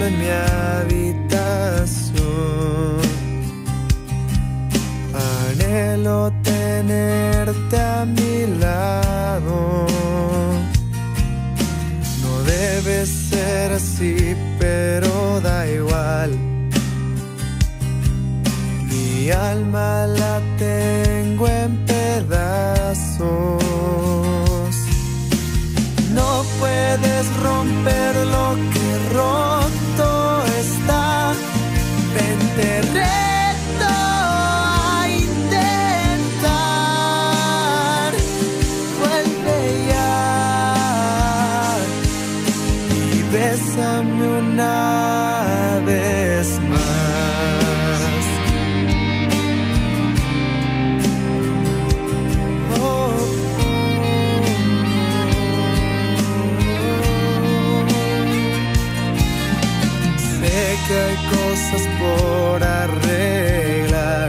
solo en mi habitación. Anhelo tenerte a mi lado. No debe ser así, pero da igual. Mi alma la tengo en pedazos. No puedes romper lo que roto está. Vente reto a intentar. Vuelve ya y bésame una vez más. Oh. Sé que hay cosas por arreglar,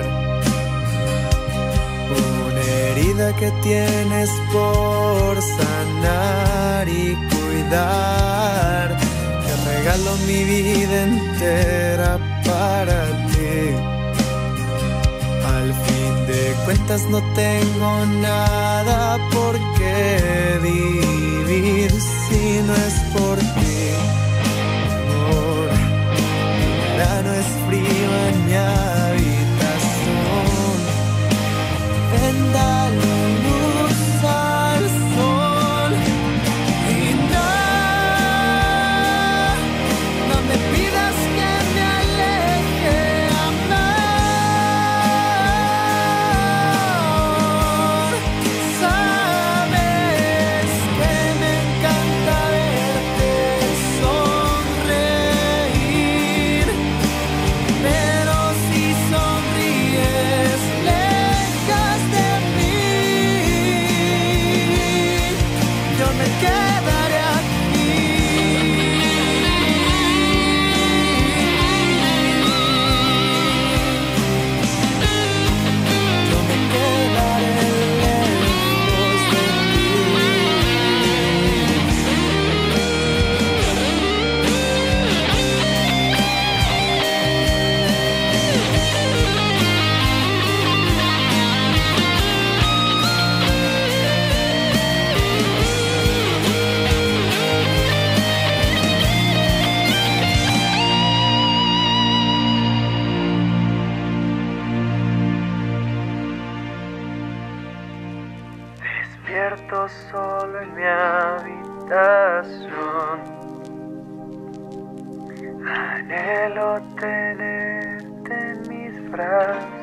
una herida que tienes por sanar y cuidar. Te regalo mi vida entera para ti. Al fin de cuentas no tengo nada por qué vivir si no es por ti. No es frío en mi habitación. Ven, dale luz al sol. Y no me pidas que me aleje, amor. Sabes que me encanta verte sonreír. Pero si sonríes lejos de mí, yo me quedaré aquí. Yo me quedaré lejos de ti. Despierto solo en mi habitación. Anhelo tenerte en mis brazos.